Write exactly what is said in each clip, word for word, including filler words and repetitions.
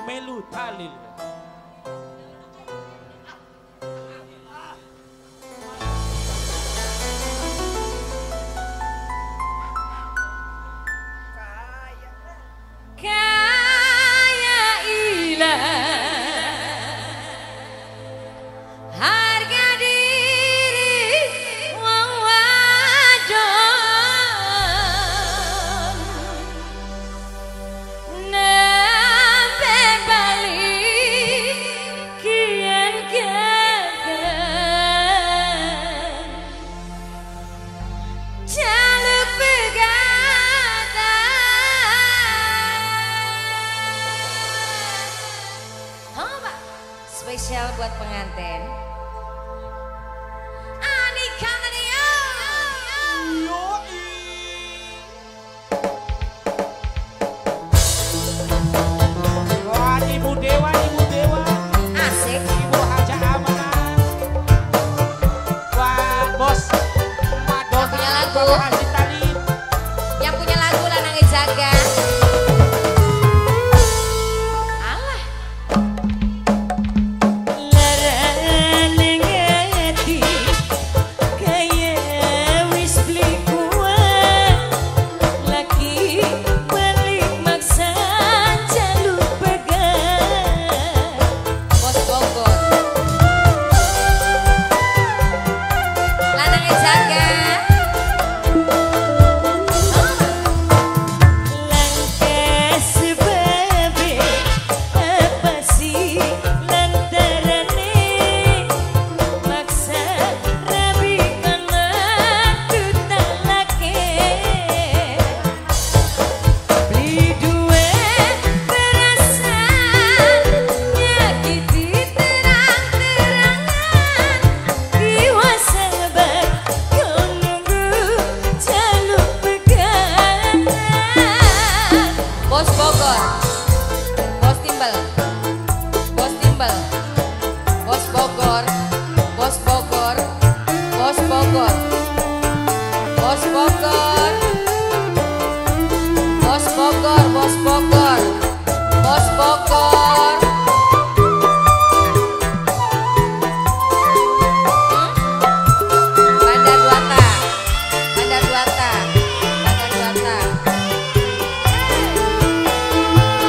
melu talil. Spesial buat pengantin. Anika Mania. Yoi. Wah, ibu dewa, ibu dewa. Asik. Ibu Haja Amanah. Buat bos. Yang punya lagu. Tali. Yang punya lagu Lanang Jaga. Bos Bogor, Bos Timbel, Bos Timbel, Bos Bogor, Bos Bogor, Bos Bogor, Bos Bogor, Bos Bogor, Bos Bogor, Bos Bogor. Hmm? Bandar Duata, Bandar Duata, Bandar Duata.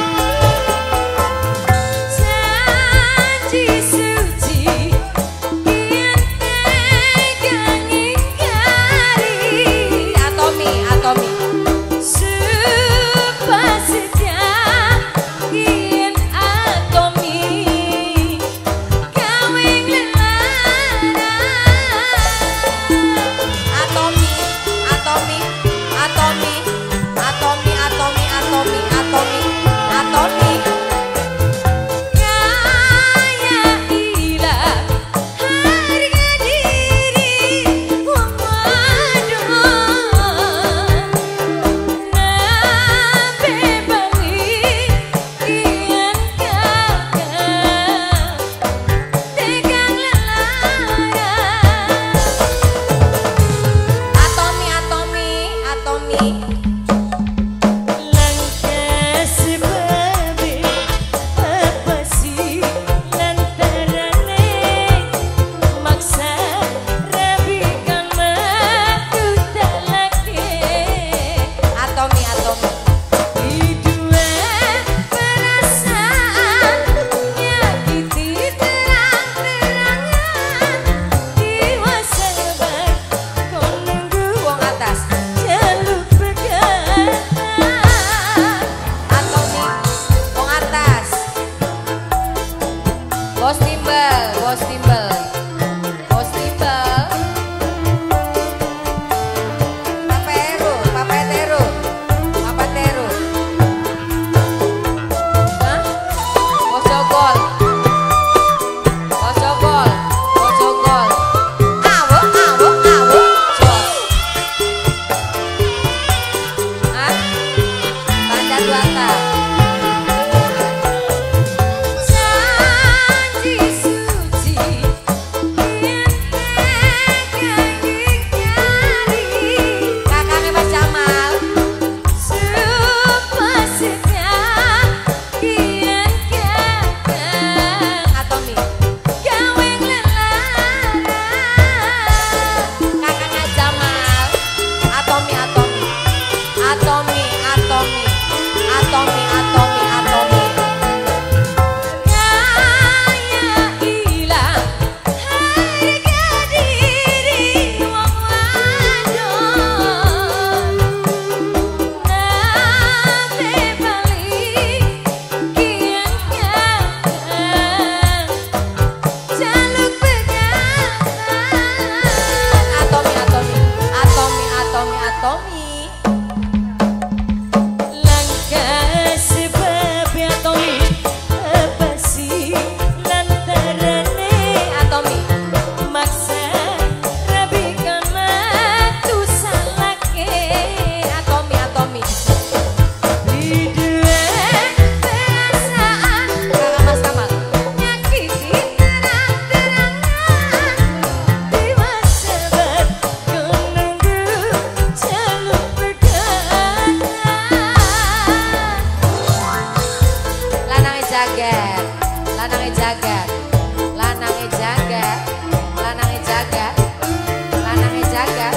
jagat, lanange jagat, lanange jagat, lanange jagat, lanange jagat,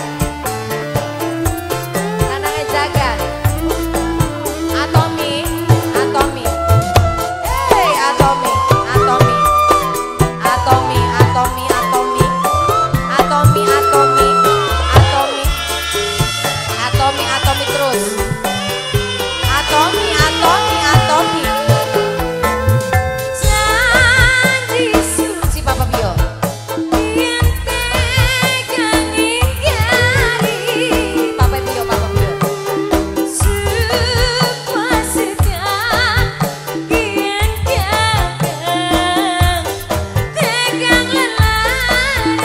lanange jagat. Atomi, atomi, hey atomi, atomi, atomi, atomi, atomi, atomi, atomi, atomi, atomi, atomi terus. Atomi, atomi, atomi. Janji suci Papa Bio. Yen tekan ingkari. Papa Bio, Papa Bio. Sepuaskan kian kakang tegang lelah.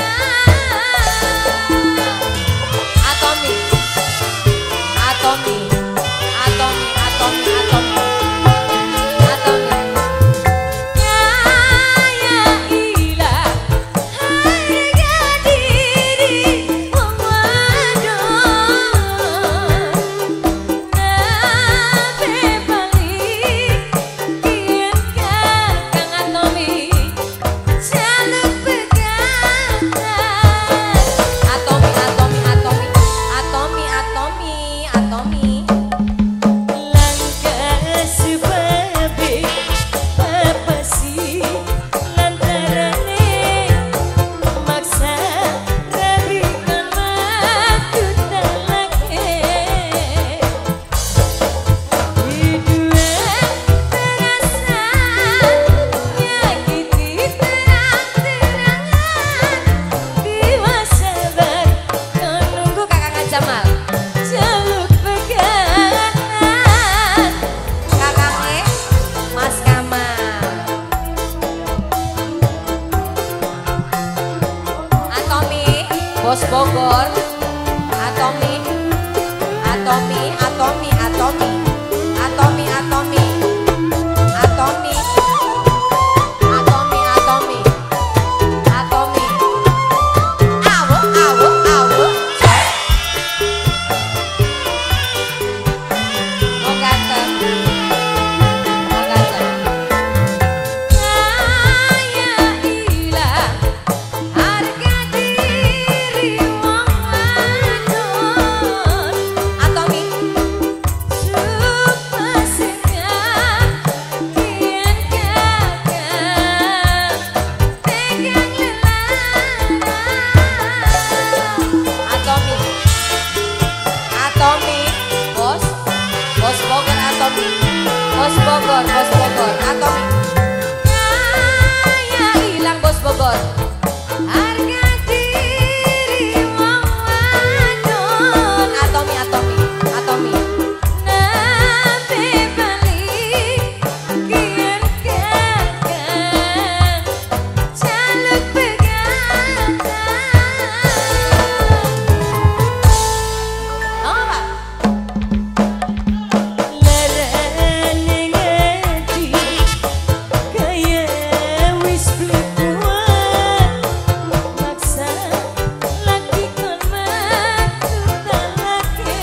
Atomi, atomi. Atomi, atomi, atomi, atomi. Kaya ilah harga diri wong wadon. Nabe balik kian kakang atomi jaluk pegatan. Atomi, atomi, atomi, atomi, atomi, atomi. Langkah sebabe papasi lantarane maksa rabikan waktu talake hidup perasaan nyakiti terang-terangan diwa sabar menunggu Kakang Jamal jaluk pegatan. Kakangnya Mas Kamal. Atomi, Bos Bogor. Atomi, atomi, atomi, atomi, atomi, atomi, atomi, atomi, atomi, atomi. Awo, awo, awo. Oh ganteng, oh ganteng. Kaya ilah harga diri wong wadon. Atomi, sepuaskan kian kakang tegang lelah. Atomi, atomi, bos, bos Bogor atomi, bos Bogor, bos Bogor atomi. Kaya hilang bos Bogor. Harga diri wong wadon. Atomi, atomi, atomi. Nabe balik kian kakang jaluk pegatan. Oh, Pak. Larane ngedi kaya wis beli kuat maksa lagi kon metu talake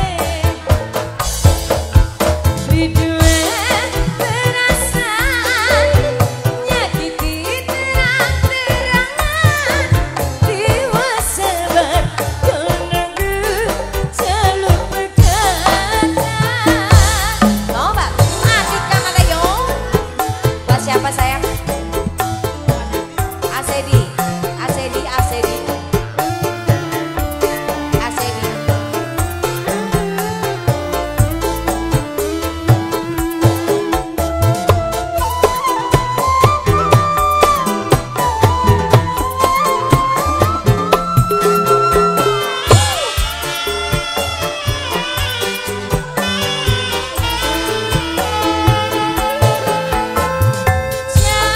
hidup perasaan nyakiti terang-terangan diwa sabar menunggu jaluk pegatan. Mau Mbak? Asik Kang Agayo. Buat siapa sayang? Asedi, Asedi, Asedi, Asedi. Jangan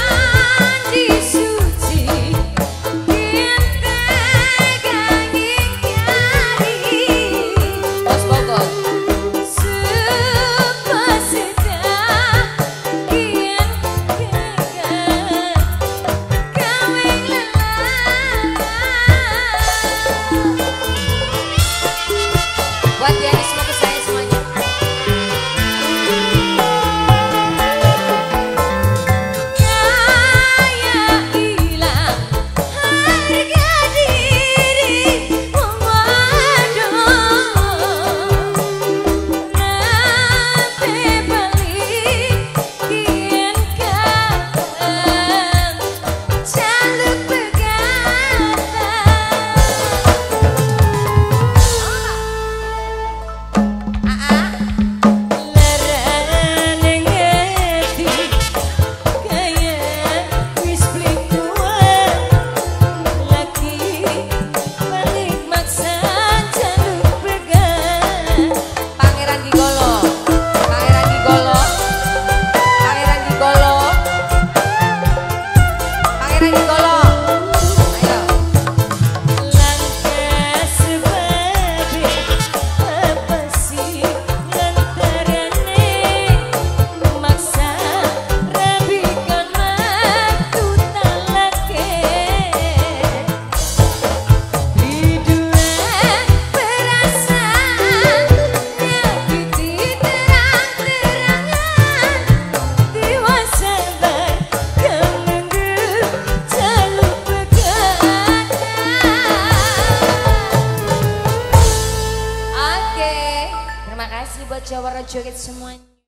para joget semuanya.